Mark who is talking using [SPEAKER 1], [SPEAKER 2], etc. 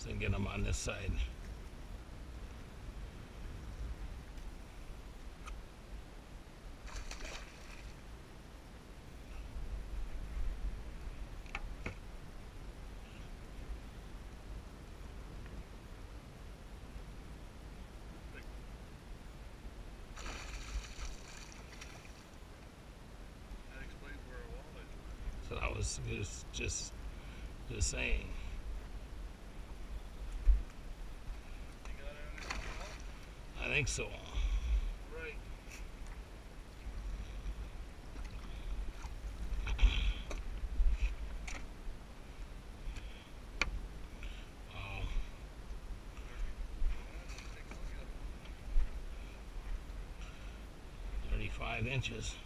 [SPEAKER 1] So get them on this side.
[SPEAKER 2] That explains where a walleye.
[SPEAKER 1] So that was just saying.
[SPEAKER 2] You got it under control?
[SPEAKER 1] I think so.
[SPEAKER 2] Right.
[SPEAKER 1] Wow.
[SPEAKER 2] Take a look at it.
[SPEAKER 1] 35 inches.